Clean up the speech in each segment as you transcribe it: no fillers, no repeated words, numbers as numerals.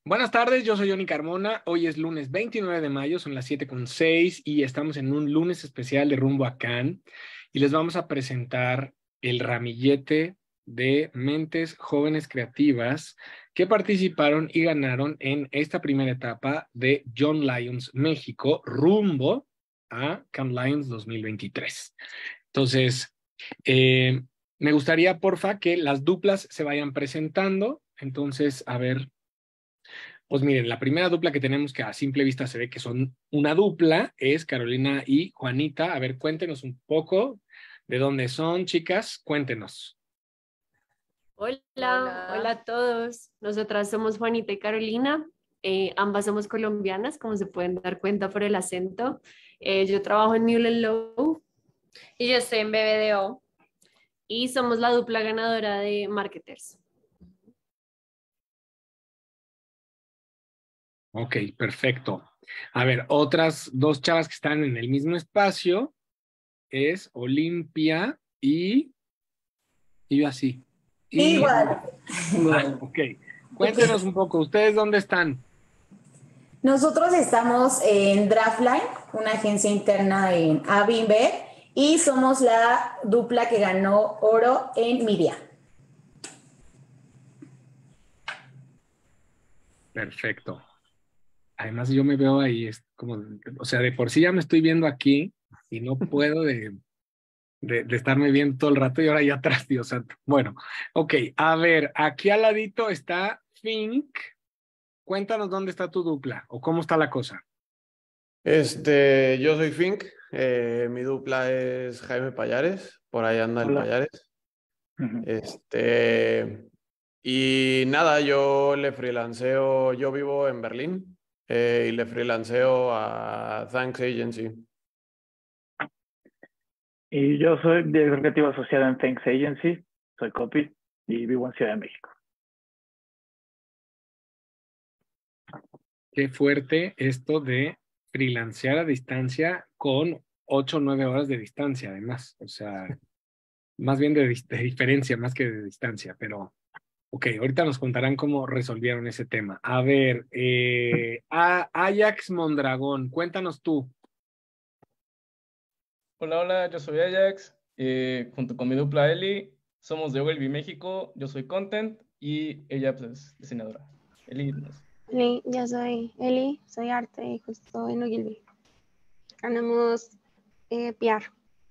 Buenas tardes, yo soy Johnny Carmona. Hoy es lunes 29 de mayo, son las 7:06 y estamos en un lunes especial de Rumbo a Cannes y les vamos a presentar el ramillete de mentes jóvenes creativas que participaron y ganaron en esta primera etapa de Young Lions México rumbo a Cannes Lions 2023. Entonces, me gustaría, porfa, que las duplas se vayan presentando. Entonces, a ver. Pues miren, la primera dupla que tenemos que a simple vista se ve que son una dupla es Carolina y Juanita. A ver, cuéntenos un poco de dónde son, chicas, cuéntenos. Hola a todos. Nosotras somos Juanita y Carolina. Ambas somos colombianas, como se pueden dar cuenta por el acento. Yo trabajo en Newell Low Y yo estoy en BBDO. y somos la dupla ganadora de Marketers. Ok, perfecto. A ver, otras dos chavas que están en el mismo espacio es Olimpia y yo así. Igual. Ok, cuéntenos un poco, ¿ustedes dónde están? Nosotros estamos en Draftline, una agencia interna en Avinver, y somos la dupla que ganó oro en Media. Perfecto. Además, yo me veo ahí, es como, o sea, de por sí ya me estoy viendo aquí y no puedo de estarme viendo todo el rato y ahora ya atrás, Dios santo. Bueno, ok, a ver, aquí al ladito está Fink. Cuéntanos dónde está tu dupla o cómo está la cosa. Yo soy Fink, mi dupla es Jaime Payares, por ahí anda el Hola. Payares. Y nada, yo le freelanceo, yo vivo en Berlín y le freelanceo a Thanks Agency. Y yo soy director creativo asociado en Thanks Agency, soy copy y vivo en Ciudad de México. Qué fuerte esto de freelancear a distancia con 8 o 9 horas de distancia, además. O sea, más bien de diferencia, más que de distancia, pero ok, ahorita nos contarán cómo resolvieron ese tema. A ver, Ajax Mondragón, cuéntanos tú. Hola, yo soy Ajax, junto con mi dupla Eli, somos de Ogilvy México, yo soy content y ella pues, es diseñadora. Eli, Hola, yo soy Eli, soy arte y justo en Ogilvy. Ganamos PR.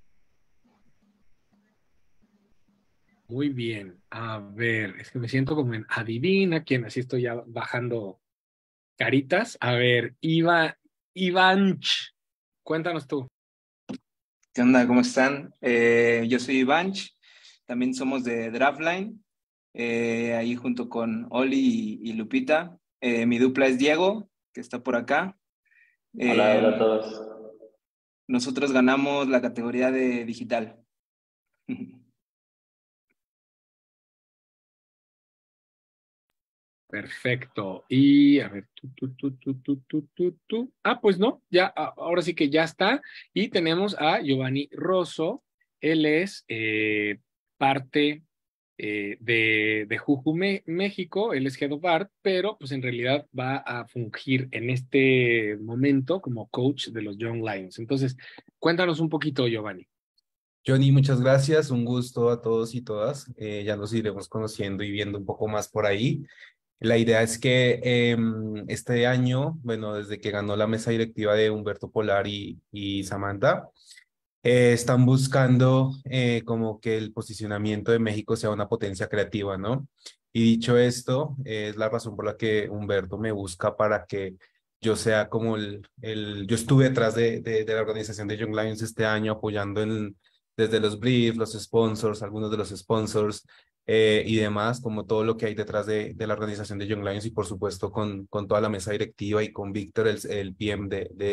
Muy bien, a ver, es que me siento como en adivina quién, así estoy ya bajando caritas. A ver, Ivanch, cuéntanos tú. ¿Qué onda? ¿Cómo están? Yo soy Ivanch, también somos de Draftline, ahí junto con Oli y Lupita. Mi dupla es Diego, que está por acá. Hola a todos. Nosotros ganamos la categoría de digital. Perfecto. Y a ver, tú. Ah, pues no, ya, ahora sí que ya está. Y tenemos a Giovanni Rosso. Él es parte de Juju México. Él es Head of Art, pero pues en realidad va a fungir en este momento como coach de los Young Lions. Entonces, cuéntanos un poquito, Giovanni. Johnny, muchas gracias. Un gusto a todos y todas. Ya nos iremos conociendo y viendo un poco más por ahí. La idea es que este año, bueno, desde que ganó la mesa directiva de Humberto Polar y Samantha, están buscando como que el posicionamiento de México sea una potencia creativa, ¿no? Y dicho esto, es la razón por la que Humberto me busca para que yo sea como yo estuve detrás de la organización de Young Lions este año apoyando desde los briefs, los sponsors, algunos de los sponsors y demás, como todo lo que hay detrás de la organización de Young Lions y por supuesto con toda la mesa directiva y con Víctor, el PM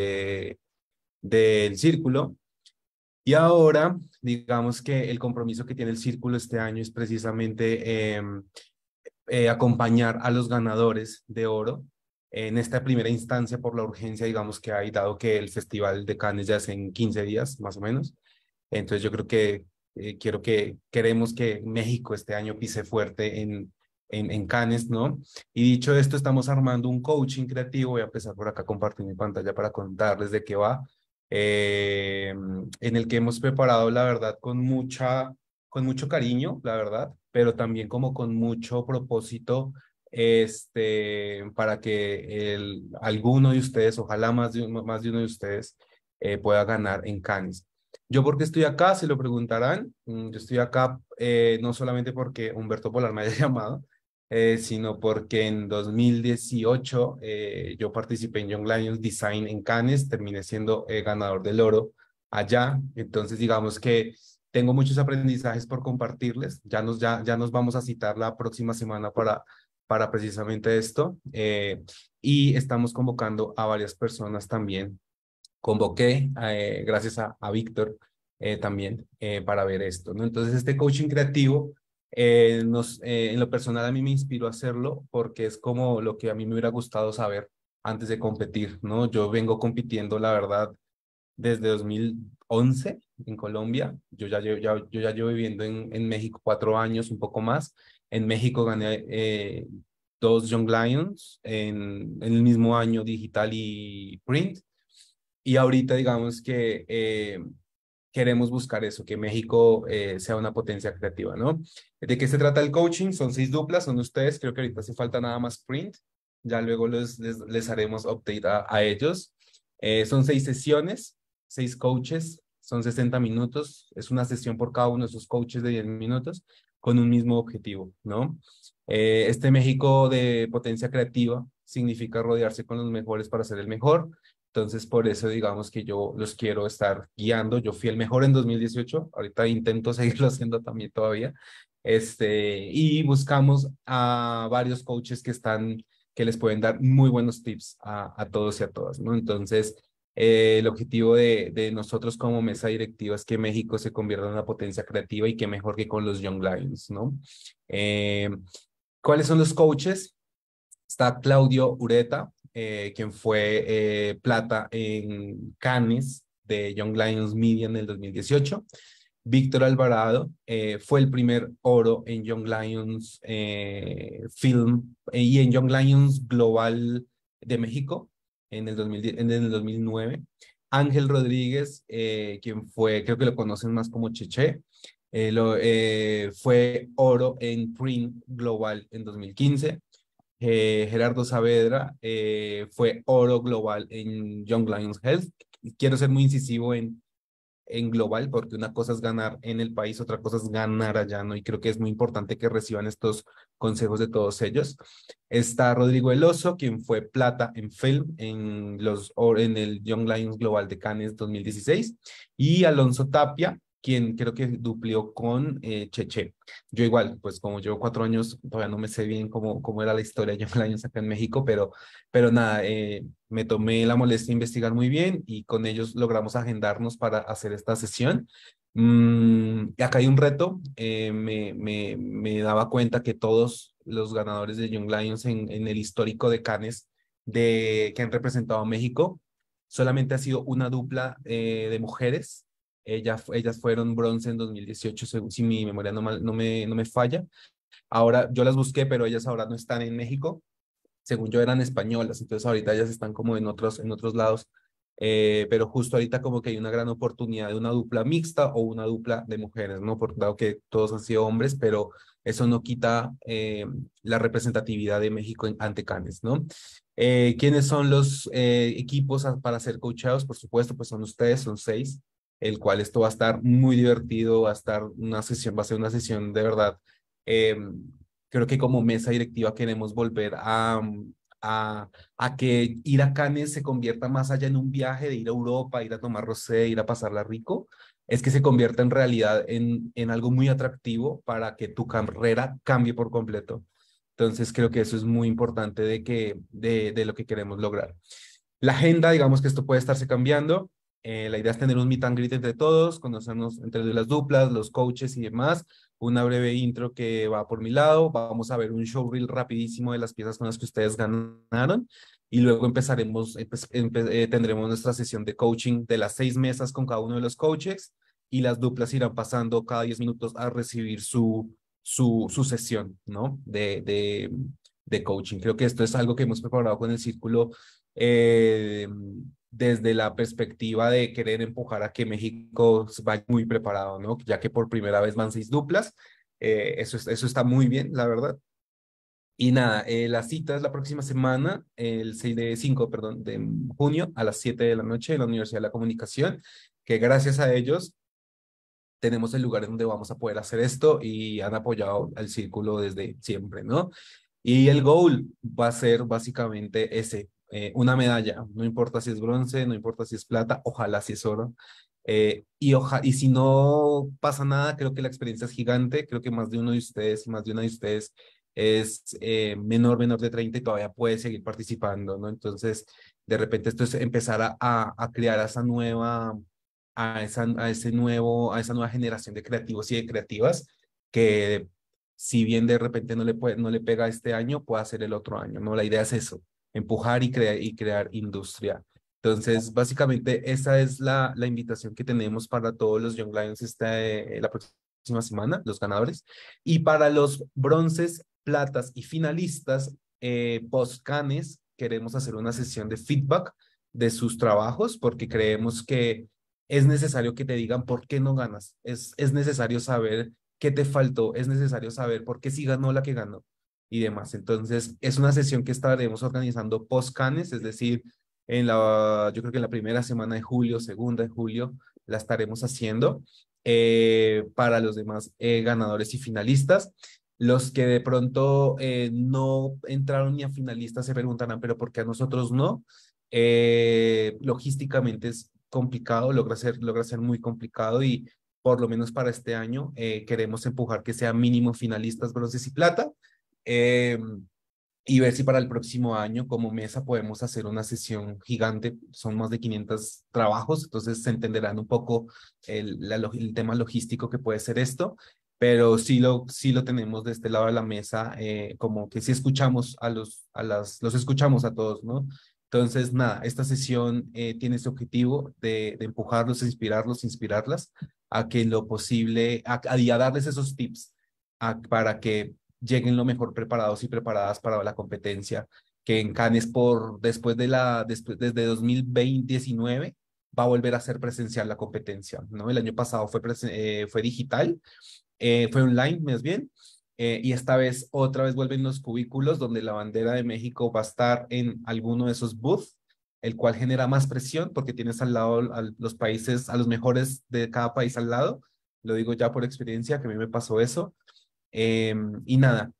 del círculo. Y ahora, digamos que el compromiso que tiene el círculo este año es precisamente acompañar a los ganadores de oro en esta primera instancia por la urgencia, digamos, que hay, dado que el Festival de Cannes ya es en 15 días, más o menos. Entonces yo creo que queremos que México este año pise fuerte en Cannes, ¿no? Y dicho esto, estamos armando un coaching creativo. Voy a empezar por acá a compartir mi pantalla para contarles de qué va, en el que hemos preparado, la verdad, con mucho cariño, la verdad, pero también como con mucho propósito, para que alguno de ustedes, ojalá más de uno de ustedes, pueda ganar en Cannes. ¿Yo por qué estoy acá? Se lo preguntarán. Yo estoy acá no solamente porque Humberto Polar me haya llamado, sino porque en 2018 yo participé en Young Lions Design en Cannes, terminé siendo ganador del oro allá. Entonces, digamos que tengo muchos aprendizajes por compartirles. Ya nos vamos a citar la próxima semana para precisamente esto. Y estamos convocando a varias personas también. Convoqué, gracias a Víctor, también para ver esto, ¿no? Entonces, este coaching creativo, en lo personal a mí me inspiró a hacerlo porque es como lo que a mí me hubiera gustado saber antes de competir, ¿no? Yo vengo compitiendo, la verdad, desde 2011 en Colombia. Yo ya llevo viviendo en México 4 años, un poco más. En México gané 2 Young Lions en el mismo año, digital y print. Y ahorita digamos que queremos buscar eso, que México sea una potencia creativa, ¿no? ¿De qué se trata el coaching? Son 6 duplas, son ustedes, creo que ahorita hace falta nada más print, ya luego les haremos update a ellos. Son 6 sesiones, 6 coaches, son 60 minutos, es una sesión por cada uno de esos coaches de 10 minutos con un mismo objetivo, ¿no? Este México de potencia creativa significa rodearse con los mejores para ser el mejor. Entonces, por eso digamos que yo los quiero estar guiando. Yo fui el mejor en 2018, ahorita intento seguirlo haciendo también todavía. Y buscamos a varios coaches que les pueden dar muy buenos tips a todos y a todas, ¿no? Entonces, el objetivo de nosotros como mesa directiva es que México se convierta en una potencia creativa y que mejor que con los Young Lions, ¿no? ¿Cuáles son los coaches? Está Claudio Ureta, quien fue plata en Cannes de Young Lions Media en el 2018. Víctor Alvarado fue el primer oro en Young Lions Film y en Young Lions Global de México en el 2009. Ángel Rodríguez, quien fue, creo que lo conocen más como Cheche, fue oro en Print Global en 2015. Gerardo Saavedra fue oro global en Young Lions Health. Quiero ser muy incisivo en global, porque una cosa es ganar en el país, otra cosa es ganar allá, ¿no? Y creo que es muy importante que reciban estos consejos de todos ellos. Está Rodrigo Eloso, quien fue plata en film en el Young Lions Global de Cannes 2016, y Alonso Tapia, quien creo que duplió con Cheche. Yo igual, pues como llevo 4 años, todavía no me sé bien cómo era la historia de Young Lions acá en México, pero nada, me tomé la molestia de investigar muy bien y con ellos logramos agendarnos para hacer esta sesión. Acá hay un reto, me daba cuenta que todos los ganadores de Young Lions en el histórico de Cannes que han representado a México, solamente ha sido una dupla de mujeres. Ellas fueron bronce en 2018, si mi memoria no me falla. Ahora, yo las busqué, pero ellas ahora no están en México. Según yo eran españolas, entonces ahorita ellas están como en otros lados. Pero justo ahorita como que hay una gran oportunidad de una dupla mixta o una dupla de mujeres, ¿no? Dado que todos han sido hombres, pero eso no quita la representatividad de México ante Cannes, ¿no? ¿Quiénes son los equipos para ser coachados? Por supuesto, pues son ustedes, son 6, el cual esto va a estar muy divertido, va a ser una sesión de verdad. Creo que como mesa directiva queremos volver a que ir a Cannes se convierta más allá en un viaje de ir a Europa, ir a tomar rosé, ir a pasarla rico, es que se convierta en realidad en algo muy atractivo para que tu carrera cambie por completo. Entonces creo que eso es muy importante de lo que queremos lograr. La agenda, digamos que esto puede estarse cambiando. La idea es tener un meet and greet entre todos, conocernos entre las duplas, los coaches y demás. Una breve intro que va por mi lado. Vamos a ver un showreel rapidísimo de las piezas con las que ustedes ganaron. Y luego empezaremos, tendremos nuestra sesión de coaching de las 6 mesas con cada uno de los coaches. Y las duplas irán pasando cada 10 minutos a recibir su su sesión, ¿no? De coaching. Creo que esto es algo que hemos preparado con el círculo desde la perspectiva de querer empujar a que México vaya muy preparado, ¿no? Ya que por primera vez van 6 duplas. Eso está muy bien, la verdad. Y nada, la cita es la próxima semana, el 5, perdón, de junio a las 7 de la noche en la Universidad de la Comunicación, que gracias a ellos tenemos el lugar en donde vamos a poder hacer esto y han apoyado al círculo desde siempre, ¿no? Y el goal va a ser básicamente ese, una medalla, no importa si es bronce, no importa si es plata, ojalá si es oro. Y si no pasa nada, creo que la experiencia es gigante, creo que más de uno de ustedes y más de una de ustedes es menor de 30 y todavía puede seguir participando, ¿no? Entonces, de repente esto es empezar a crear esa nueva a esa nueva generación de creativos y de creativas que si bien de repente no le pega este año, puede hacer el otro año, ¿no? La idea es eso, empujar y crear industria. Entonces, básicamente, esa es la invitación que tenemos para todos los Young Lions la próxima semana, los ganadores. Y para los bronces, platas y finalistas, post-canes, queremos hacer una sesión de feedback de sus trabajos porque creemos que es necesario que te digan por qué no ganas. Es necesario saber qué te faltó. Es necesario saber por qué sí ganó la que ganó y demás. Entonces, es una sesión que estaremos organizando post-canes, es decir, yo creo que en la primera semana de julio, segunda de julio, la estaremos haciendo para los demás ganadores y finalistas. Los que de pronto no entraron ni a finalistas se preguntarán, pero ¿por qué a nosotros no? Logísticamente es complicado, logra ser muy complicado y por lo menos para este año queremos empujar que sea mínimo finalistas bronces y plata y ver si para el próximo año como mesa podemos hacer una sesión gigante, son más de 500 trabajos, entonces se entenderán un poco el tema logístico que puede ser esto, pero sí lo tenemos de este lado de la mesa, como que sí escuchamos los escuchamos a todos, ¿no? Entonces, nada, esta sesión tiene ese objetivo de empujarlos, inspirarlas a que en lo posible, a darles esos tips para que lleguen lo mejor preparados y preparadas para la competencia, que en Cannes desde 2019 va a volver a ser presencial la competencia, ¿no? El año pasado fue digital, fue online más bien, y esta vez otra vez vuelven los cubículos donde la bandera de México va a estar en alguno de esos booths, el cual genera más presión porque tienes al lado a los mejores de cada país al lado. Lo digo ya por experiencia, que a mí me pasó eso. Y nada,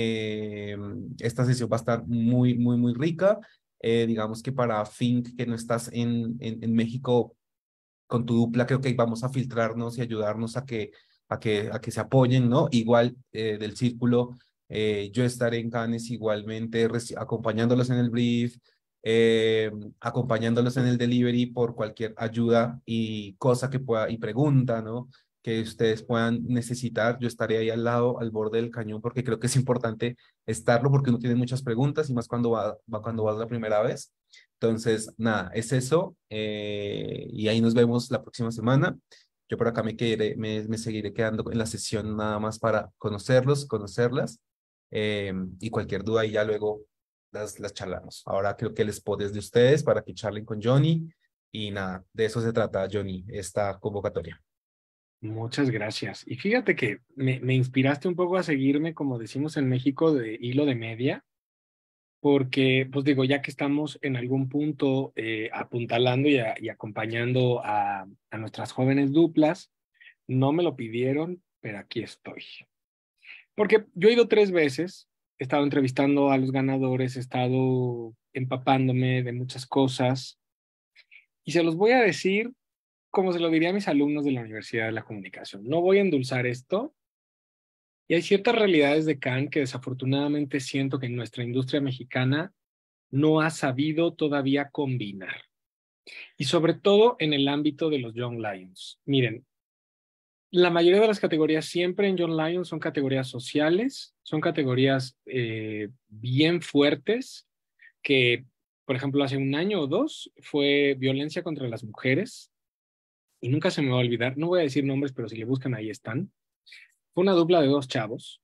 esta sesión va a estar muy, muy, muy rica. Digamos que para Fink, que no estás en México con tu dupla, creo que vamos a filtrarnos y ayudarnos a que se apoyen, ¿no? Igual del círculo, yo estaré en Cannes igualmente acompañándolos en el brief, acompañándolos en el delivery por cualquier ayuda y cosa que pueda, y pregunta, ¿no? Que ustedes puedan necesitar. Yo estaré ahí al lado, al borde del cañón, porque creo que es importante estarlo, porque uno tiene muchas preguntas y más cuando cuando vas la primera vez. Entonces, nada, es eso. Y ahí nos vemos la próxima semana. Yo por acá me seguiré quedando en la sesión nada más para conocerlas. Y cualquier duda y ya luego las charlamos. Ahora creo que el spot es de ustedes para que charlen con Johnny. Y nada, de eso se trata, Johnny, esta convocatoria. Muchas gracias. Y fíjate que me inspiraste un poco a seguirme, como decimos en México, de hilo de media, porque, pues digo, ya que estamos en algún punto apuntalando y acompañando a nuestras jóvenes duplas, no me lo pidieron, pero aquí estoy. Porque yo he ido 3 veces, he estado entrevistando a los ganadores, he estado empapándome de muchas cosas, y se los voy a decir como se lo diría a mis alumnos de la Universidad de la Comunicación. No voy a endulzar esto. Y hay ciertas realidades de Cannes que desafortunadamente siento que nuestra industria mexicana no ha sabido todavía combinar. Y sobre todo en el ámbito de los Young Lions. Miren, la mayoría de las categorías siempre en Young Lions son categorías sociales, son categorías bien fuertes que, por ejemplo, hace 1 año o 2 fue violencia contra las mujeres. Y nunca se me va a olvidar, no voy a decir nombres, pero si le buscan ahí están. Fue una dupla de 2 chavos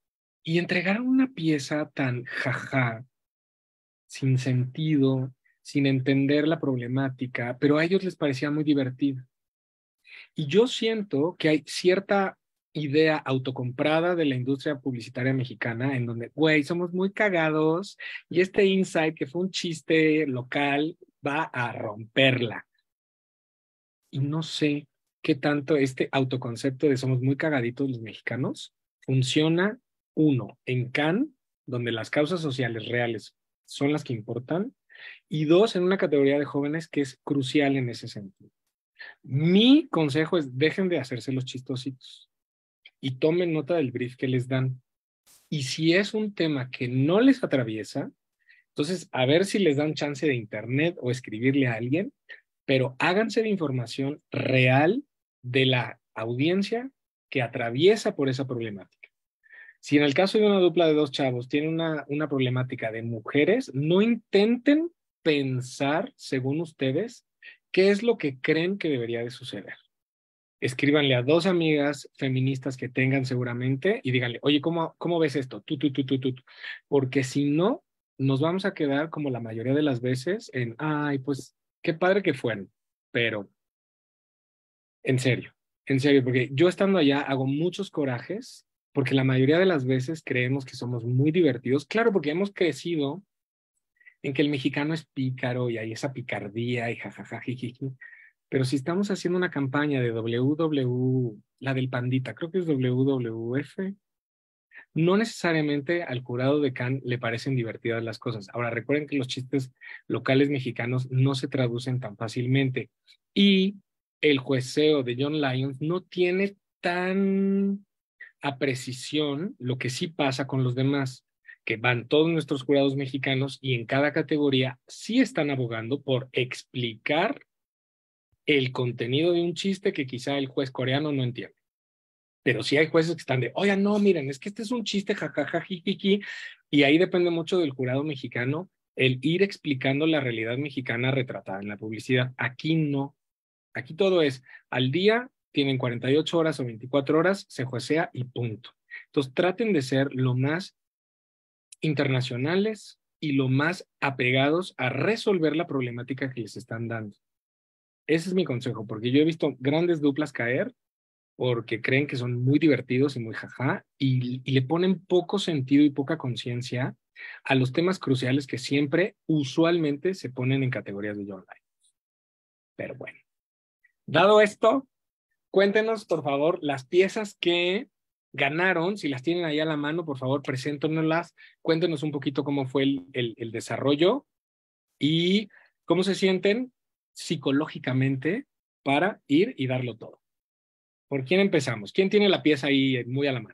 Y entregaron una pieza tan jaja, sin sentido, sin entender la problemática, pero a ellos les parecía muy divertida. Y yo siento que hay cierta idea autocomprada de la industria publicitaria mexicana en donde, güey, somos muy cagados y este insight que fue un chiste local va a romperla. Y no sé qué tanto este autoconcepto de somos muy cagaditos los mexicanos funciona, uno, en Cannes, donde las causas sociales reales son las que importan, y dos, en una categoría de jóvenes que es crucial en ese sentido. Mi consejo es dejen de hacerse los chistositos y tomen nota del brief que les dan. Y si es un tema que no les atraviesa, entonces a ver si les dan chance de internet o escribirle a alguien, pero háganse de información real de la audiencia que atraviesa por esa problemática. Si en el caso de una dupla de dos chavos tiene una problemática de mujeres, no intenten pensar, según ustedes, qué es lo que creen que debería de suceder. Escríbanle a dos amigas feministas que tengan seguramente y díganle, oye, ¿cómo ves esto? Tú. Porque si no, nos vamos a quedar como la mayoría de las veces en, ay, pues qué padre que fueron, pero en serio, porque yo estando allá hago muchos corajes porque la mayoría de las veces creemos que somos muy divertidos. Claro, porque hemos crecido en que el mexicano es pícaro y hay esa picardía y jajaja, jijiji. Pero si estamos haciendo una campaña de WW, la del pandita, creo que es WWF, no necesariamente al jurado de Cannes le parecen divertidas las cosas. Ahora, recuerden que los chistes locales mexicanos no se traducen tan fácilmente. Y el jueceo de John Lyons no tiene tan a precisión lo que sí pasa con los demás, que van todos nuestros jurados mexicanos y en cada categoría sí están abogando por explicar el contenido de un chiste que quizá el juez coreano no entiende. Pero sí hay jueces que están de, oigan, no, miren, es que este es un chiste, jajaja, jijiji, y ahí depende mucho del jurado mexicano el ir explicando la realidad mexicana retratada en la publicidad. Aquí no. Aquí todo es al día, tienen 48 horas o 24 horas, se juecea y punto. Entonces traten de ser lo más internacionales y lo más apegados a resolver la problemática que les están dando. Ese es mi consejo, porque yo he visto grandes duplas caer porque creen que son muy divertidos y muy jaja y le ponen poco sentido y poca conciencia a los temas cruciales que siempre, usualmente, se ponen en categorías de John Lyons. Pero bueno, dado esto, cuéntenos, por favor, las piezas que ganaron. Si las tienen ahí a la mano, por favor, preséntenoslas. Cuéntenos un poquito cómo fue el desarrollo y cómo se sienten psicológicamente para ir y darlo todo. ¿Por quién empezamos? ¿Quién tiene la pieza ahí muy a la mano?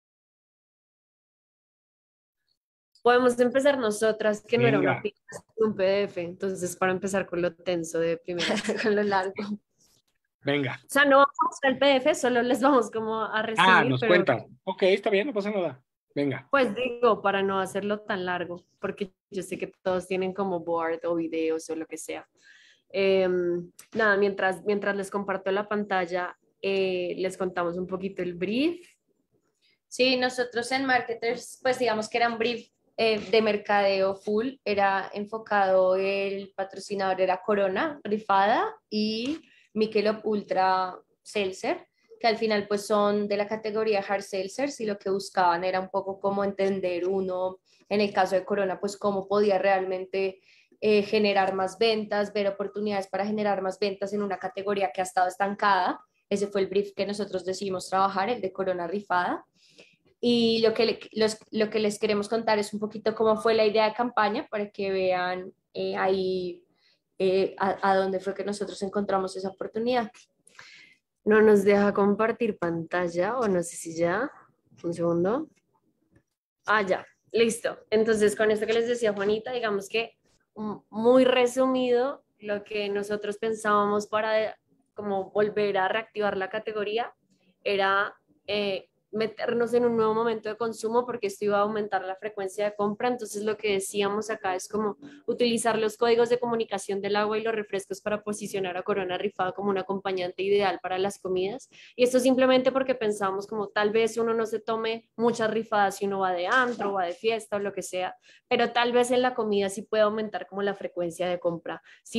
Podemos empezar nosotras, que no era Venga. una pieza, un PDF, entonces para empezar con lo tenso de primero, con lo largo. Venga. O sea, no vamos a mostrar el PDF, solo les vamos como a resumir. Nos pero cuentan. Ok, está bien, no pasa nada. Venga. pues digo, para no hacerlo tan largo, porque yo sé que todos tienen como board o videos o lo que sea. Nada, mientras les comparto la pantalla, les contamos un poquito el brief. Sí, nosotros en Marketers, pues digamos que era un brief de mercadeo full, era enfocado, el patrocinador era Corona, Rifada y Michelob Ultra Seltzer, que al final pues son de la categoría hard seltzers y lo que buscaban era un poco como entender uno, en el caso de Corona, pues cómo podía realmente generar más ventas, ver oportunidades para generar más ventas en una categoría que ha estado estancada. Ese fue el brief que nosotros decidimos trabajar, el de Corona Rifada. Y lo que les queremos contar es un poquito cómo fue la idea de campaña para que vean ahí a dónde fue que nosotros encontramos esa oportunidad. No nos deja compartir pantalla, o no sé si ya. Un segundo. Ya, listo. Entonces, con esto que les decía Juanita, digamos que muy resumido, lo que nosotros pensábamos para como volver a reactivar la categoría era meternos en un nuevo momento de consumo porque esto iba a aumentar la frecuencia de compra. Entonces lo que decíamos acá es como utilizar los códigos de comunicación del agua y los refrescos para posicionar a Corona Rifada como un acompañante ideal para las comidas. Y esto simplemente porque pensamos como tal vez uno no se tome muchas rifadas si uno va de antro, va de fiesta o lo que sea, pero tal vez en la comida sí puede aumentar como la frecuencia de compra.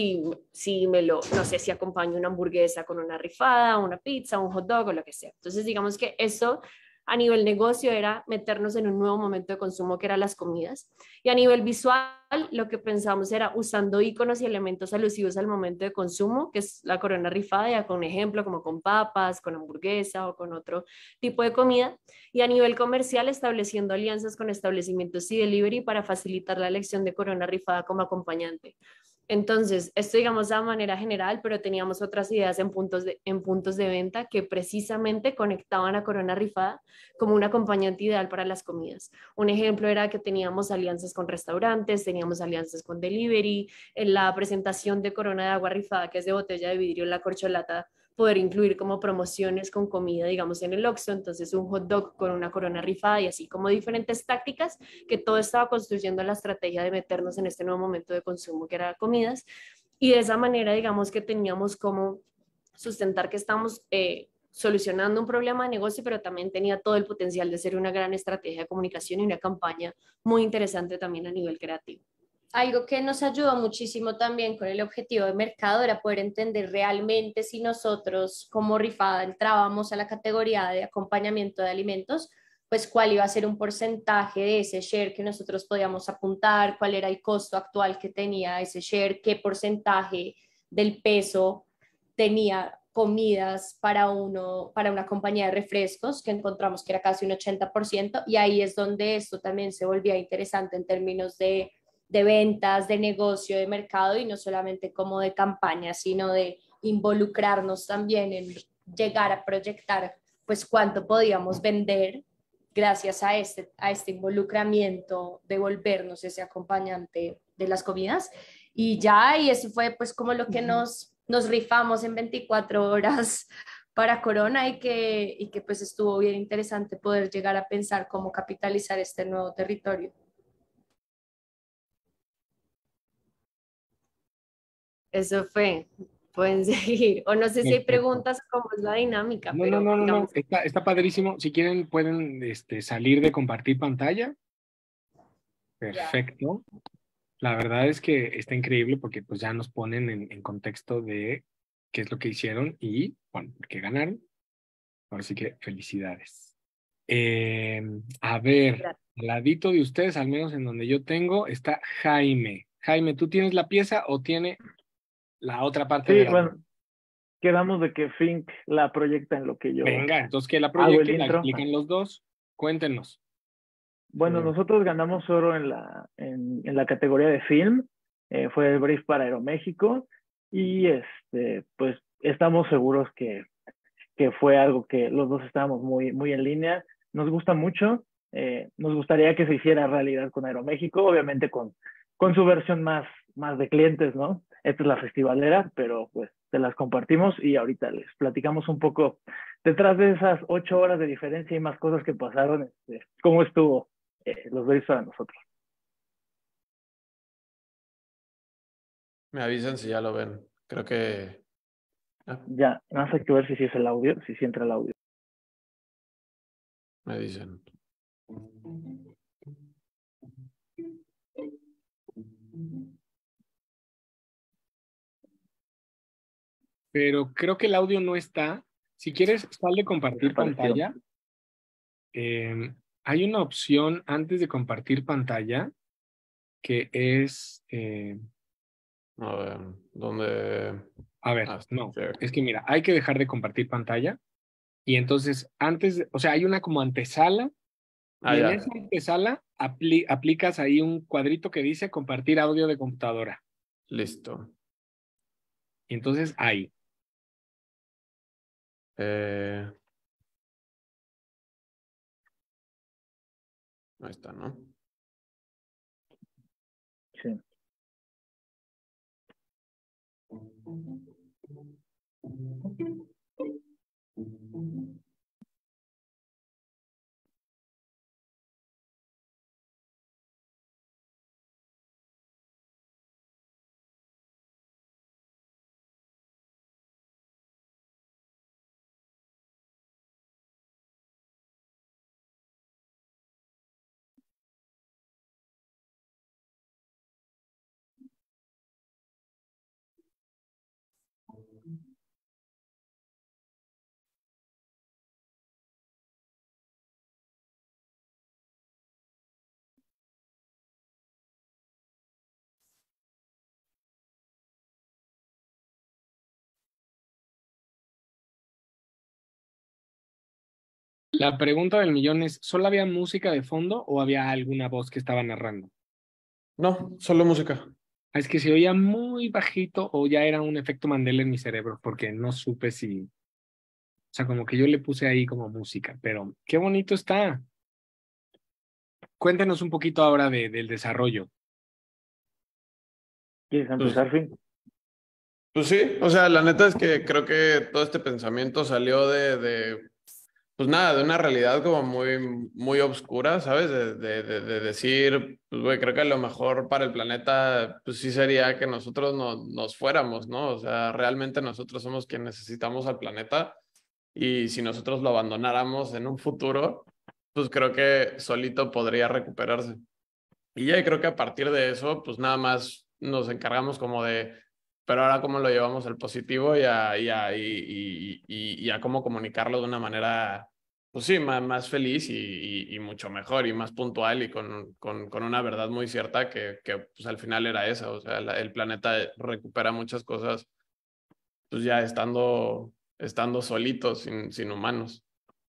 Si no sé, si acompaño una hamburguesa con una rifada, una pizza, un hot dog o lo que sea. Entonces digamos que eso a nivel negocio era meternos en un nuevo momento de consumo que eran las comidas. Y a nivel visual, lo que pensamos era usando iconos y elementos alusivos al momento de consumo, que es la corona rifada, ya con ejemplo, como con papas, con hamburguesa o con otro tipo de comida. Y a nivel comercial, estableciendo alianzas con establecimientos y delivery para facilitar la elección de corona rifada como acompañante. Entonces, esto digamos de manera general, pero teníamos otras ideas en puntos de venta que precisamente conectaban a Corona Rifada como un acompañante ideal para las comidas. Un ejemplo era que teníamos alianzas con restaurantes, teníamos alianzas con delivery, en la presentación de Corona de agua rifada, que es de botella de vidrio en la corcholata, poder incluir como promociones con comida, digamos, en el Oxxo, entonces un hot dog con una corona rifada y así como diferentes tácticas que todo estaba construyendo la estrategia de meternos en este nuevo momento de consumo que era comidas y de esa manera digamos que teníamos como sustentar que estamos solucionando un problema de negocio, pero también tenía todo el potencial de ser una gran estrategia de comunicación y una campaña muy interesante también a nivel creativo. Algo que nos ayudó muchísimo también con el objetivo de mercado era poder entender realmente si nosotros como Rifada entrábamos a la categoría de acompañamiento de alimentos, pues cuál iba a ser un porcentaje de ese share que nosotros podíamos apuntar, cuál era el costo actual que tenía ese share, qué porcentaje del peso tenía comidas para una compañía de refrescos, que encontramos que era casi un 80%, y ahí es donde esto también se volvía interesante en términos de ventas, de negocio, de mercado y no solamente como de campaña, sino de involucrarnos también en llegar a proyectar pues cuánto podíamos vender gracias a este involucramiento de volvernos ese acompañante de las comidas. Y ya, y eso fue pues como lo que nos rifamos en 24 horas para Corona y que pues estuvo bien interesante poder llegar a pensar cómo capitalizar este nuevo territorio. Eso fue, pueden seguir. O no sé si hay Perfecto. preguntas, cómo es la dinámica, No, no, pero no, no, no. digamos, Está padrísimo. Si quieren, pueden salir de compartir pantalla. Ya. Perfecto. La verdad es que está increíble porque pues ya nos ponen en contexto de qué es lo que hicieron y, bueno, por qué ganaron. Ahora sí que felicidades. A ver, gracias. al ladito de ustedes, al menos en donde yo tengo, está Jaime. Jaime, ¿tú tienes la pieza o tiene la otra parte de Sí, la... bueno, quedamos de que Fink la proyecta en lo que yo Venga, entonces que la hago el proyecten, la intro. explican los dos. Cuéntenos. Bueno, nosotros ganamos oro en la categoría de film. Fue el brief para Aeroméxico y pues estamos seguros que fue algo que los dos estábamos muy en línea. Nos gusta mucho. Nos gustaría que se hiciera realidad con Aeroméxico, obviamente con su versión más de clientes, ¿no? Esta es la festivalera, pero pues te las compartimos y ahorita les platicamos un poco detrás de esas 8 horas de diferencia y más cosas que pasaron, cómo estuvo los briefs para nosotros. Me avisan si ya lo ven. Creo que... Ya, nada más hay que ver si es el audio, si entra el audio. Me dicen. Pero creo que el audio no está. Si quieres, sal de compartir Desapareció. pantalla. Hay una opción antes de compartir pantalla que es... A ver, ¿dónde? a ver, no, es que mira, hay que dejar de compartir pantalla y entonces o sea, hay una como antesala y en Ya. esa antesala aplicas ahí un cuadrito que dice compartir audio de computadora. Listo. Y entonces ahí. Ahí está, ¿no? Sí. La pregunta del millón es, ¿solo había música de fondo o había alguna voz que estaba narrando? No, solo música. Es que se oía muy bajito o ya era un efecto Mandela en mi cerebro, porque no supe si, o sea, como que yo le puse ahí como música, pero qué bonito está. Cuéntenos un poquito ahora del desarrollo. ¿Quieres empezar, Fin? Pues sí, o sea, la neta es que creo que todo este pensamiento salió pues nada, de una realidad como muy obscura, ¿sabes? De decir, pues güey, creo que lo mejor para el planeta, pues sí sería que nosotros nos fuéramos, ¿no? O sea, realmente nosotros somos quienes necesitamos al planeta y si nosotros lo abandonáramos en un futuro, pues creo que solito podría recuperarse. Y ya creo que a partir de eso, pues nada más nos encargamos como pero ahora cómo lo llevamos al positivo y a cómo comunicarlo de una manera, pues sí, más feliz y mucho mejor y más puntual y con una verdad muy cierta que pues al final era esa, o sea, el planeta recupera muchas cosas, pues ya estando solitos, sin humanos.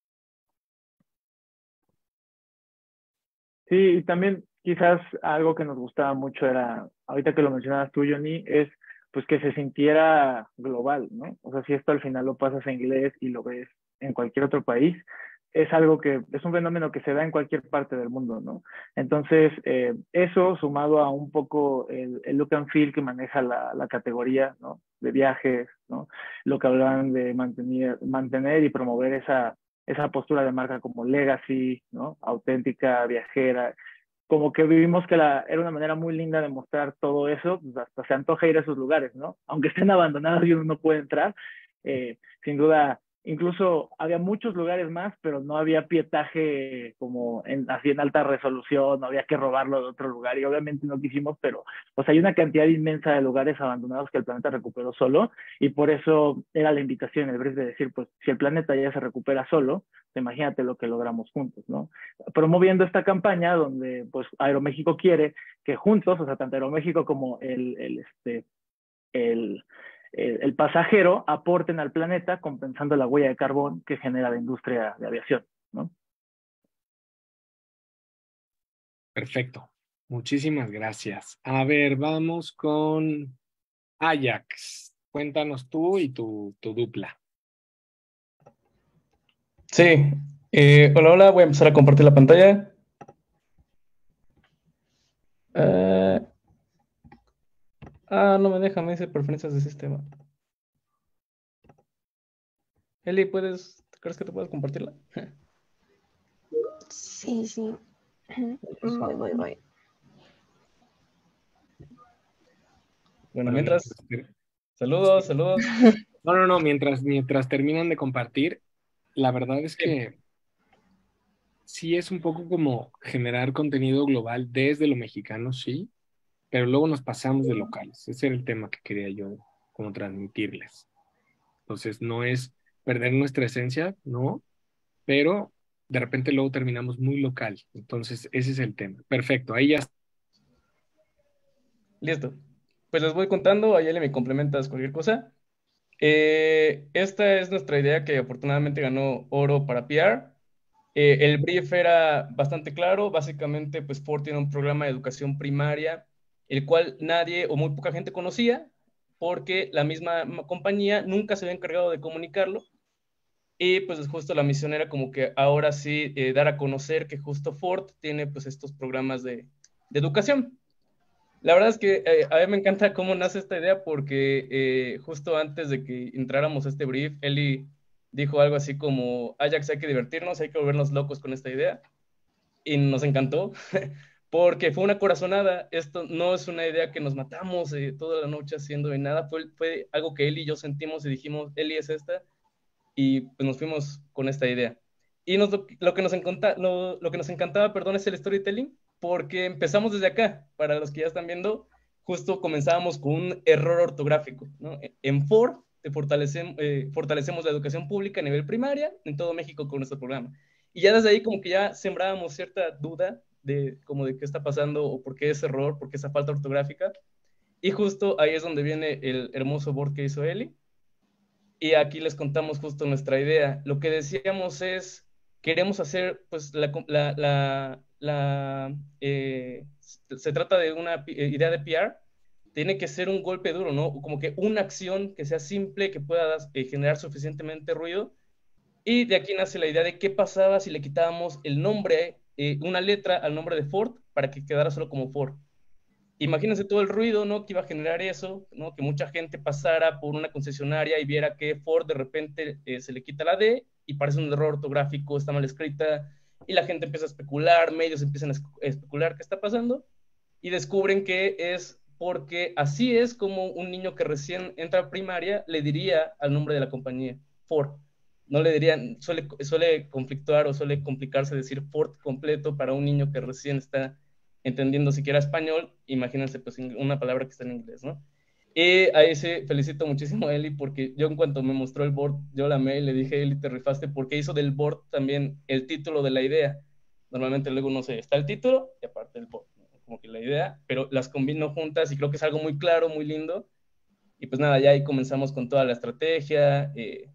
Sí, y también quizás algo que nos gustaba mucho era, ahorita que lo mencionabas tú, Johnny, es pues que se sintiera global, ¿no? O sea, si esto al final lo pasas en inglés y lo ves en cualquier otro país, es algo que es un fenómeno que se da en cualquier parte del mundo, ¿no? Entonces, eso sumado a un poco el look and feel que maneja la categoría, ¿no? De viajes, ¿no? Lo que hablaban de mantener y promover esa postura de marca como legacy, ¿no? Auténtica, viajera. Como que vivimos que era una manera muy linda de mostrar todo eso, pues hasta se antoja ir a esos lugares, ¿no? Aunque estén abandonados y uno no puede entrar, sin duda, incluso había muchos lugares más, pero no había pietaje como así en alta resolución, no había que robarlo de otro lugar y obviamente no quisimos, pero pues hay una cantidad inmensa de lugares abandonados que el planeta recuperó solo y por eso era la invitación, el brief de decir, pues si el planeta ya se recupera solo, imagínate lo que logramos juntos, ¿no? Promoviendo esta campaña donde pues Aeroméxico quiere que juntos, o sea, tanto Aeroméxico como el pasajero aporten al planeta compensando la huella de carbón que genera la industria de aviación, ¿no? Perfecto. Muchísimas gracias. A ver, vamos con Ajax. Cuéntanos tú y tu dupla. Sí. Hola, hola. Voy a empezar a compartir la pantalla. No me deja, me dice preferencias de sistema. Eli, ¿crees que te puedes compartirla? Sí, sí. Voy. Bueno, mientras... Saludos. No. Mientras terminan de compartir, la verdad es que sí es un poco como generar contenido global desde lo mexicano, sí, pero luego nos pasamos de locales. Ese era el tema que quería yo como transmitirles. Entonces, no es perder nuestra esencia, no, pero de repente luego terminamos muy local. Entonces, ese es el tema. Perfecto, ahí ya. Listo. Pues les voy contando, ahí Eli me complementas cualquier cosa. Esta es nuestra idea que afortunadamente ganó oro para PR. El brief era bastante claro, básicamente pues Ford tiene un programa de educación primaria, el cual nadie o muy poca gente conocía, porque la misma compañía nunca se había encargado de comunicarlo, y pues justo la misión era como que ahora sí dar a conocer que justo Ford tiene pues estos programas de educación. La verdad es que a mí me encanta cómo nace esta idea porque justo antes de que entráramos a este brief, Eli dijo algo así como, Ajax, hay que divertirnos, hay que volvernos locos con esta idea. Y nos encantó porque fue una corazonada. Esto no es una idea que nos matamos toda la noche haciendo de nada. Fue algo que Eli y yo sentimos y dijimos, Eli es esta. Y pues nos fuimos con esta idea. Y lo que nos encantaba, perdón, es el storytelling, porque empezamos desde acá. Para los que ya están viendo, justo comenzábamos con un error ortográfico, ¿no? En Ford fortalecemos la educación pública a nivel primaria en todo México con nuestro programa. Y ya desde ahí como que ya sembrábamos cierta duda de qué está pasando o por qué ese error, por qué esa falta ortográfica. Y justo ahí es donde viene el hermoso board que hizo Eli. Y aquí les contamos justo nuestra idea. Lo que decíamos es queremos hacer, pues, se trata de una idea de PR, tiene que ser un golpe duro, ¿no? Como que una acción que sea simple, que pueda generar suficientemente ruido. Y de aquí nace la idea de qué pasaba si le quitábamos el nombre, una letra al nombre de Ford para que quedara solo como Ford. Imagínense todo el ruido, ¿no? Que iba a generar eso, ¿no? Que mucha gente pasara por una concesionaria y viera que Ford de repente se le quita la D y parece un error ortográfico, está mal escrita, y la gente empieza a especular, medios empiezan a especular qué está pasando, y descubren que es porque así es como un niño que recién entra a primaria le diría al nombre de la compañía, Ford. No le dirían, suele conflictuar o suele complicarse decir Ford completo para un niño que recién está entendiendo siquiera español, imagínense pues una palabra que está en inglés, ¿no? Y ahí sí felicito muchísimo a Eli porque yo en cuanto me mostró el board, yo la amé y le dije, Eli, te rifaste porque hizo del board también el título de la idea. Normalmente luego, no sé, está el título y aparte el board, ¿no? Como que la idea, pero las combino juntas y creo que es algo muy claro, muy lindo. Y pues nada, ya ahí comenzamos con toda la estrategia,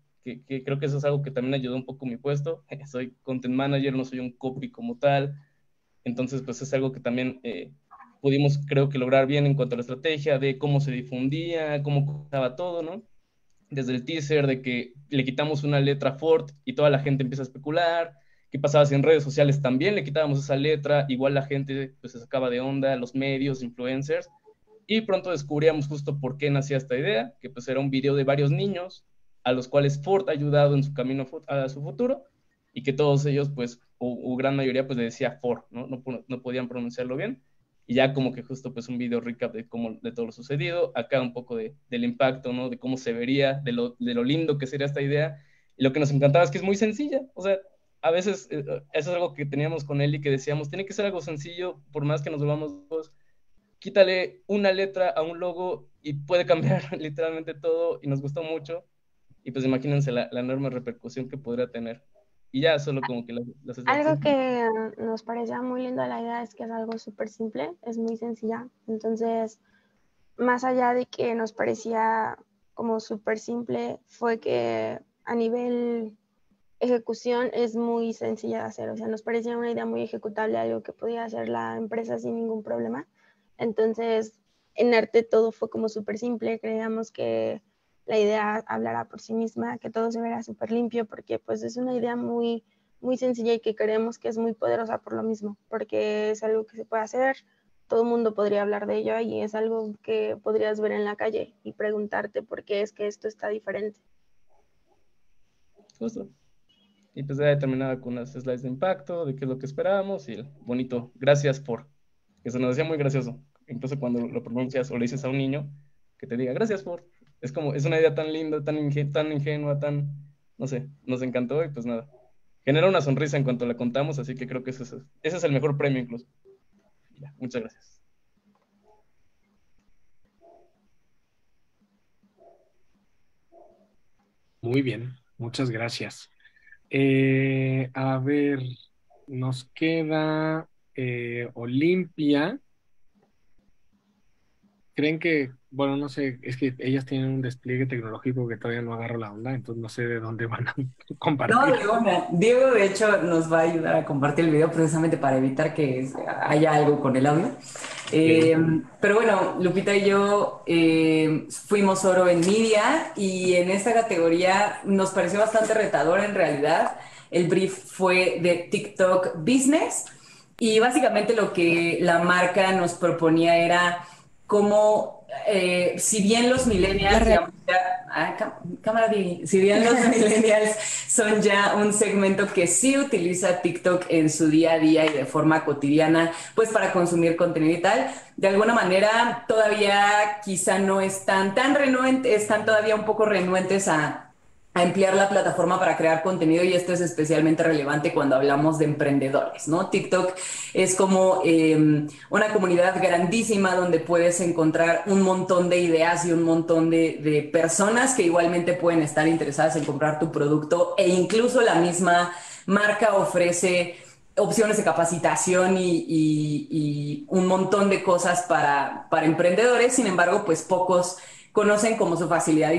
que creo que eso es algo que también ayudó un poco mi puesto. Soy content manager, no soy un copy como tal. Entonces, pues es algo que también pudimos, creo que, lograr bien en cuanto a la estrategia de cómo se difundía, cómo estaba todo, ¿no? Desde el teaser de que le quitamos una letra Ford y toda la gente empieza a especular, qué pasaba si en redes sociales también le quitábamos esa letra, igual la gente pues se sacaba de onda, los medios, influencers, y pronto descubríamos justo por qué nacía esta idea, que pues era un video de varios niños a los cuales Ford ha ayudado en su camino a su futuro, y que todos ellos, pues, o gran mayoría, pues le decía Ford, ¿no? No podían pronunciarlo bien, y ya como que justo pues un video recap de todo lo sucedido, acá un poco del impacto, ¿no? De cómo se vería, de lo lindo que sería esta idea, y lo que nos encantaba es que es muy sencilla, o sea, a veces eso es algo que teníamos con Eli, que decíamos, tiene que ser algo sencillo, por más que nos volvamos dos, quítale una letra a un logo y puede cambiar literalmente todo, y nos gustó mucho, y pues imagínense la enorme repercusión que podría tener. Y ya solo como que las Algo que nos parecía muy lindo de la idea es que es algo súper simple, es muy sencilla. Entonces, más allá de que nos parecía como súper simple, fue que a nivel ejecución es muy sencilla de hacer. O sea, nos parecía una idea muy ejecutable, algo que podía hacer la empresa sin ningún problema. Entonces, en arte todo fue como súper simple. Creíamos que la idea hablará por sí misma, que todo se verá súper limpio, porque pues es una idea muy, muy sencilla y que creemos que es muy poderosa por lo mismo, porque es algo que se puede hacer, todo el mundo podría hablar de ello y es algo que podrías ver en la calle y preguntarte por qué es que esto está diferente. Justo. Y pues ya terminaba con unas slides de impacto, de qué es lo que esperábamos y el bonito, gracias por, que se nos hacía muy gracioso, incluso cuando lo pronuncias o le dices a un niño que te diga gracias por, es como, es una idea tan linda, tan ingenua, tan, no sé, nos encantó y pues nada, genera una sonrisa en cuanto la contamos, así que creo que ese es el mejor premio incluso. Ya, muchas gracias. Muy bien, muchas gracias. A ver, nos queda Olimpia. ¿Creen que, bueno, no sé, es que ellas tienen un despliegue tecnológico que todavía no agarro la onda, entonces no sé de dónde van a compartir? No, Diego de hecho nos va a ayudar a compartir el video precisamente para evitar que haya algo con el audio. Pero bueno, Lupita y yo fuimos oro en media y en esta categoría nos pareció bastante retador en realidad. El brief fue de TikTok Business y básicamente lo que la marca nos proponía era cómo, si bien los millennials, digamos, si bien los millennials son ya un segmento que sí utiliza TikTok en su día a día y de forma cotidiana, pues para consumir contenido y tal, de alguna manera todavía quizá no están tan renuentes, están todavía un poco renuentes a emplear la plataforma para crear contenido y esto es especialmente relevante cuando hablamos de emprendedores, ¿no? TikTok es como una comunidad grandísima donde puedes encontrar un montón de ideas y un montón de personas que igualmente pueden estar interesadas en comprar tu producto e incluso la misma marca ofrece opciones de capacitación y un montón de cosas para emprendedores, sin embargo, pues pocos conocen como su facilidad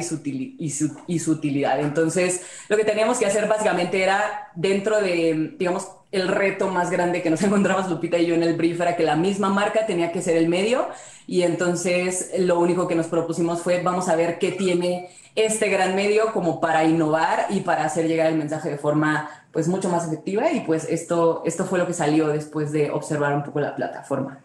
y su utilidad. Entonces, lo que teníamos que hacer básicamente era dentro de, digamos, el reto más grande que nos encontramos Lupita y yo en el brief era que la misma marca tenía que ser el medio y entonces lo único que nos propusimos fue vamos a ver qué tiene este gran medio como para innovar y para hacer llegar el mensaje de forma pues mucho más efectiva y pues esto fue lo que salió después de observar un poco la plataforma.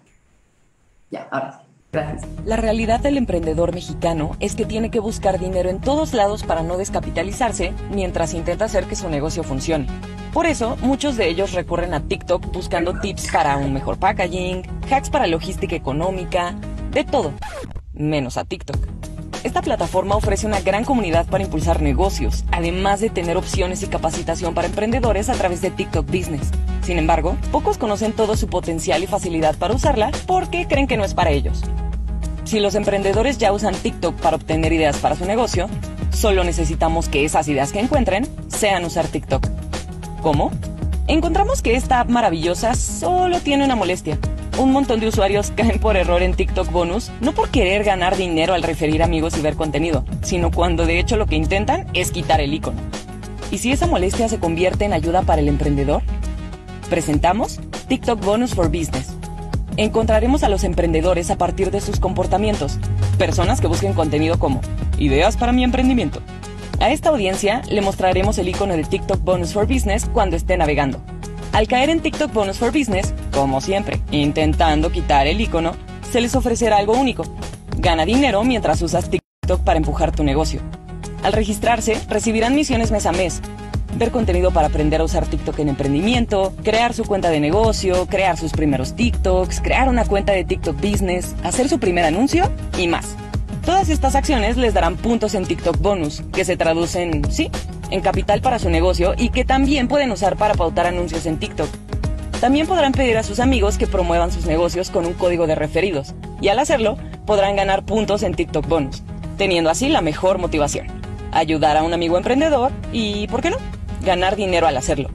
Ya, ahora sí. Gracias. La realidad del emprendedor mexicano es que tiene que buscar dinero en todos lados para no descapitalizarse mientras intenta hacer que su negocio funcione. Por eso, muchos de ellos recurren a TikTok buscando tips para un mejor packaging, hacks para logística económica, de todo, menos a TikTok. Esta plataforma ofrece una gran comunidad para impulsar negocios, además de tener opciones y capacitación para emprendedores a través de TikTok Business. Sin embargo, pocos conocen todo su potencial y facilidad para usarla porque creen que no es para ellos. Si los emprendedores ya usan TikTok para obtener ideas para su negocio, solo necesitamos que esas ideas que encuentren sean usar TikTok. ¿Cómo? Encontramos que esta app maravillosa solo tiene una molestia. Un montón de usuarios caen por error en TikTok Bonus, no por querer ganar dinero al referir amigos y ver contenido, sino cuando de hecho lo que intentan es quitar el icono. ¿Y si esa molestia se convierte en ayuda para el emprendedor? Presentamos TikTok Bonus for Business. Encontraremos a los emprendedores a partir de sus comportamientos, personas que busquen contenido como ideas para mi emprendimiento. A esta audiencia le mostraremos el icono de TikTok Bonus for Business cuando esté navegando. Al caer en TikTok Bonus for Business, como siempre, intentando quitar el icono, se les ofrecerá algo único. Gana dinero mientras usas TikTok para empujar tu negocio. Al registrarse, recibirán misiones mes a mes. Ver contenido para aprender a usar TikTok en emprendimiento, crear su cuenta de negocio, crear sus primeros TikToks, crear una cuenta de TikTok Business, hacer su primer anuncio y más. Todas estas acciones les darán puntos en TikTok Bonus, que se traducen, sí, en capital para su negocio y que también pueden usar para pautar anuncios en TikTok. También podrán pedir a sus amigos que promuevan sus negocios con un código de referidos y al hacerlo podrán ganar puntos en TikTok Bonus, teniendo así la mejor motivación: ayudar a un amigo emprendedor y, ¿por qué no?, ganar dinero al hacerlo.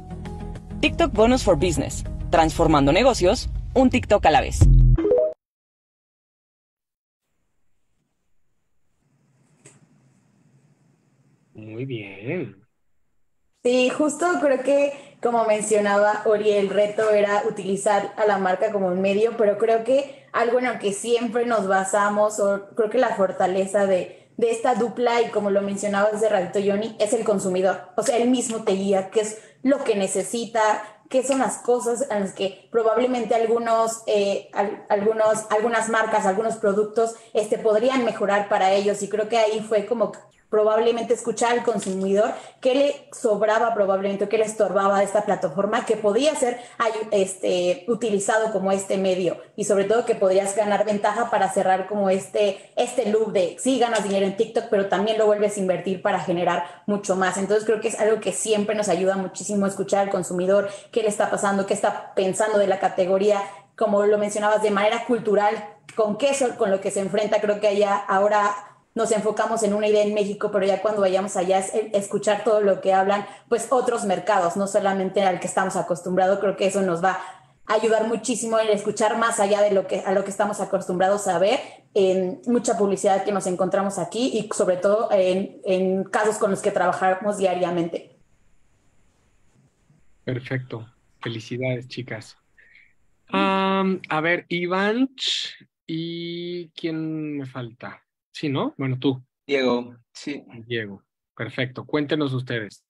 TikTok Bonus for Business, transformando negocios, un TikTok a la vez. Muy bien. Sí, justo creo que como mencionaba Ori, el reto era utilizar a la marca como un medio, pero creo que algo en lo que siempre nos basamos, o creo que la fortaleza de esta dupla, y como lo mencionaba hace ratito Johnny, es el consumidor. O sea, él mismo te guía qué es lo que necesita, qué son las cosas en las que probablemente algunas marcas, algunos productos podrían mejorar para ellos, y creo que ahí fue como probablemente escuchar al consumidor qué le sobraba probablemente, qué le estorbaba de esta plataforma, que podía ser utilizado como este medio, y sobre todo que podrías ganar ventaja para cerrar como este loop de sí ganas dinero en TikTok, pero también lo vuelves a invertir para generar mucho más. Entonces creo que es algo que siempre nos ayuda muchísimo a escuchar al consumidor, qué le está pasando, qué está pensando de la categoría, como lo mencionabas, de manera cultural, con lo que se enfrenta. Creo que allá ahora nos enfocamos en una idea en México, pero ya cuando vayamos allá es escuchar todo lo que hablan, pues otros mercados, no solamente al que estamos acostumbrados. Creo que eso nos va a ayudar muchísimo en escuchar más allá de a lo que estamos acostumbrados a ver en mucha publicidad que nos encontramos aquí, y sobre todo en casos con los que trabajamos diariamente. Perfecto. Felicidades, chicas. A ver, Iván, ¿y quién me falta? Sí, ¿no? Bueno, tú. Diego, sí. Diego. Perfecto. Cuéntenos ustedes.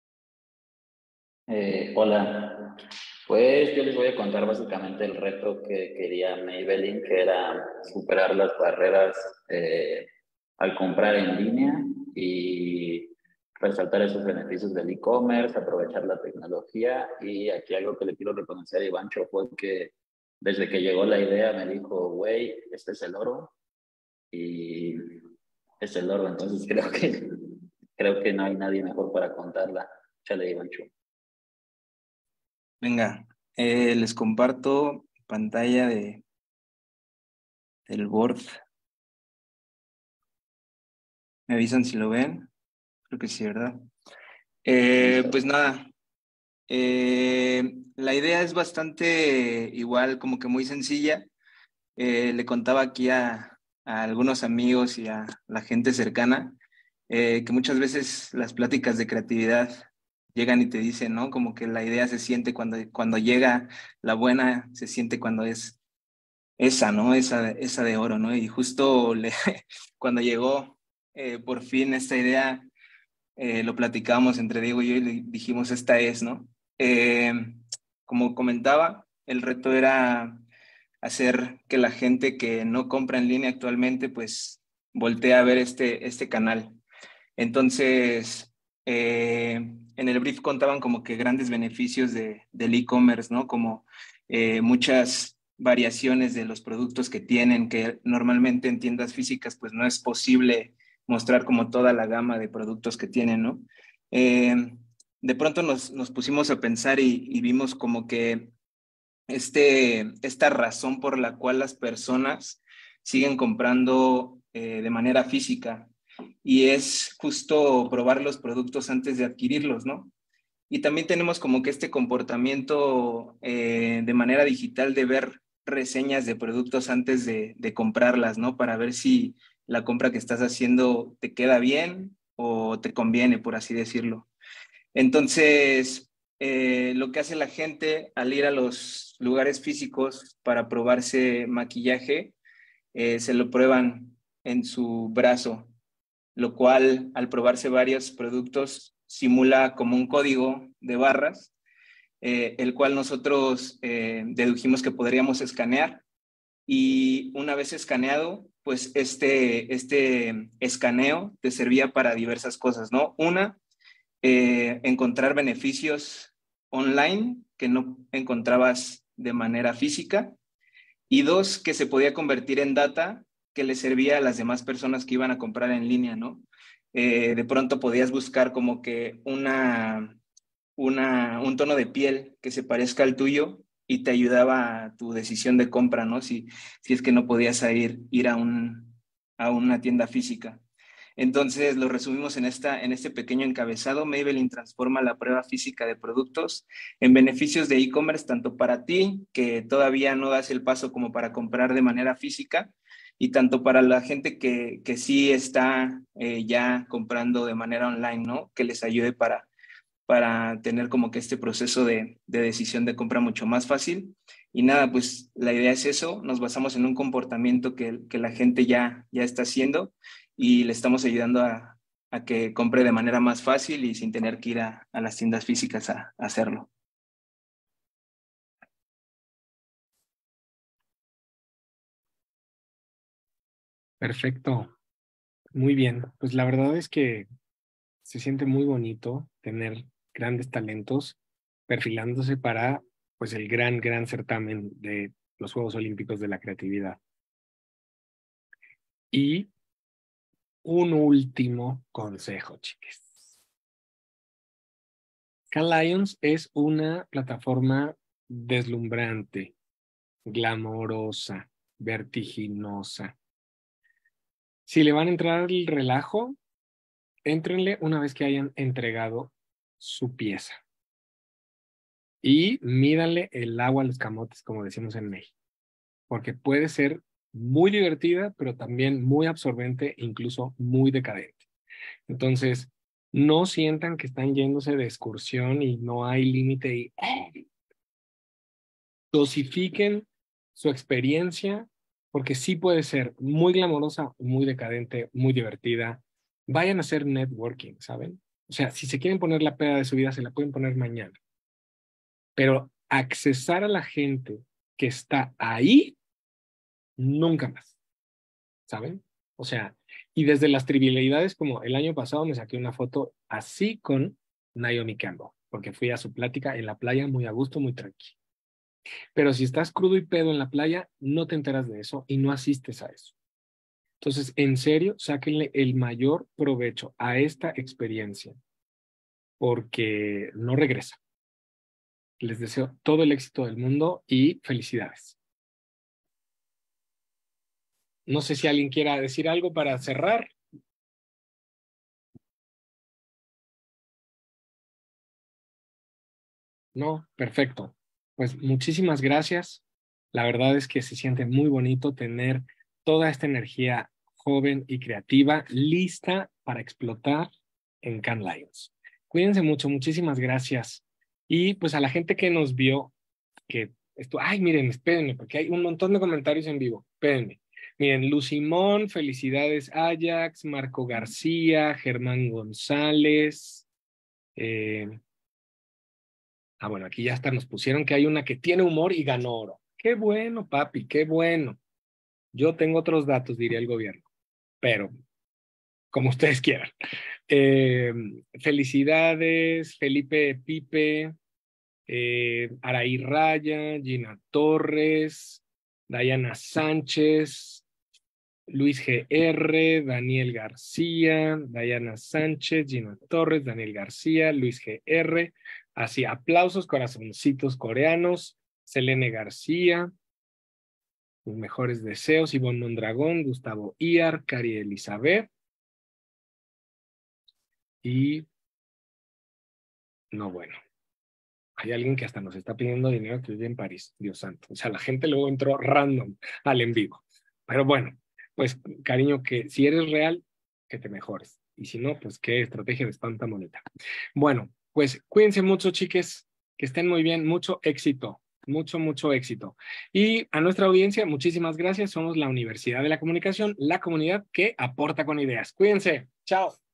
Hola. Pues yo les voy a contar básicamente el reto que quería Maybelline, que era superar las barreras al comprar en línea y resaltar esos beneficios del e-commerce, aprovechar la tecnología. Y aquí algo que le quiero reconocer a Ivancho fue que desde que llegó la idea me dijo, güey, este es el oro. Y es el oro, entonces creo que no hay nadie mejor para contarla. Chale, Ivancho. Venga, les comparto pantalla del board. ¿Me avisan si lo ven? Creo que sí, ¿verdad? Pues nada, la idea es bastante igual, como que muy sencilla. Le contaba aquí a a algunos amigos y a la gente cercana, que muchas veces las pláticas de creatividad llegan y te dicen, ¿no? Como que la idea se siente cuando llega, la buena se siente cuando es esa, ¿no? Esa de oro, ¿no? Y justo cuando llegó por fin esta idea, lo platicamos entre Diego y yo y le dijimos, esta es, ¿no? Eh, Como comentaba, el reto era hacer que la gente que no compra en línea actualmente, pues voltee a ver este canal. Entonces, en el brief contaban como que grandes beneficios del e-commerce, ¿no? Como muchas variaciones de los productos que tienen, que normalmente en tiendas físicas pues no es posible mostrar como toda la gama de productos que tienen, ¿no? Eh, de pronto nos pusimos a pensar y vimos como que esta razón por la cual las personas siguen comprando de manera física y es justo probar los productos antes de adquirirlos, ¿no? Y también tenemos como que este comportamiento de manera digital de ver reseñas de productos antes de comprarlas, ¿no? Para ver si la compra que estás haciendo te queda bien o te conviene, por así decirlo. Entonces, lo que hace la gente al ir a los lugares físicos para probarse maquillaje, se lo prueban en su brazo, lo cual al probarse varios productos simula como un código de barras, el cual nosotros dedujimos que podríamos escanear y una vez escaneado, pues este escaneo te servía para diversas cosas, ¿no? Una, encontrar beneficios online que no encontrabas de manera física y dos, que se podía convertir en data que le servía a las demás personas que iban a comprar en línea, ¿no? De pronto podías buscar como que un tono de piel que se parezca al tuyo y te ayudaba a tu decisión de compra, ¿no? Si es que no podías ir a una tienda física. Entonces, lo resumimos en este pequeño encabezado. Maybelline transforma la prueba física de productos en beneficios de e-commerce, tanto para ti, que todavía no das el paso como para comprar de manera física, y tanto para la gente que sí está ya comprando de manera online, ¿no? Que les ayude para tener como que este proceso de decisión de compra mucho más fácil. Y nada, pues la idea es eso, nos basamos en un comportamiento que la gente ya está haciendo y le estamos ayudando a que compre de manera más fácil y sin tener que ir a las tiendas físicas a hacerlo. Perfecto. Muy bien. Pues la verdad es que se siente muy bonito tener grandes talentos perfilándose para pues el gran certamen de los Juegos Olímpicos de la Creatividad. Y un último consejo, chiques. K-Lions es una plataforma deslumbrante, glamorosa, vertiginosa. Si le van a entrar al relajo, éntrenle una vez que hayan entregado su pieza. Y mídanle el agua a los camotes, como decimos en México. Porque puede ser muy divertida, pero también muy absorbente, incluso muy decadente. Entonces, no sientan que están yéndose de excursión y no hay límite y dosifiquen su experiencia, porque sí puede ser muy glamorosa, muy decadente, muy divertida. Vayan a hacer networking, ¿saben? O sea, si se quieren poner la peda de su vida, se la pueden poner mañana. Pero accesar a la gente que está ahí, nunca más, ¿saben? O sea, y desde las trivialidades, como el año pasado me saqué una foto así con Naomi Campbell, porque fui a su plática en la playa muy a gusto, muy tranquilo. Pero si estás crudo y pedo en la playa, no te enteras de eso y no asistes a eso. Entonces, en serio, sáquenle el mayor provecho a esta experiencia, porque no regresa. Les deseo todo el éxito del mundo y felicidades. No sé si alguien quiera decir algo para cerrar. No, perfecto. Pues muchísimas gracias. La verdad es que se siente muy bonito tener toda esta energía joven y creativa lista para explotar en Cannes Lions. Cuídense mucho, muchísimas gracias. Y pues a la gente que nos vio, que esto, ay, miren, espérenme, porque hay un montón de comentarios en vivo. Espérenme. Miren, Lucimón, felicidades Ajax, Marco García, Germán González. Bueno, aquí ya hasta nos pusieron que hay una que tiene humor y ganó oro. Qué bueno, papi, qué bueno. Yo tengo otros datos, diría el gobierno, pero como ustedes quieran. Felicidades, Felipe Pipe, Araí Raya, Gina Torres, Dayana Sánchez, Luis GR, Daniel García, Dayana Sánchez, Gina Torres, Daniel García, Luis GR, así aplausos, corazoncitos coreanos, Selene García, mis mejores deseos, Ivonne Mondragón, Gustavo Iar, Cari Elizabeth, y no, bueno, hay alguien que hasta nos está pidiendo dinero que vive en París, Dios santo. O sea, la gente luego entró random al en vivo. Pero bueno, pues cariño, que si eres real, que te mejores. Y si no, pues qué estrategia de espanta moneta. Bueno, pues cuídense mucho, chiques, que estén muy bien, mucho éxito, mucho éxito. Y a nuestra audiencia, muchísimas gracias. Somos la Universidad de la Comunicación, la comunidad que aporta con ideas. Cuídense. Chao.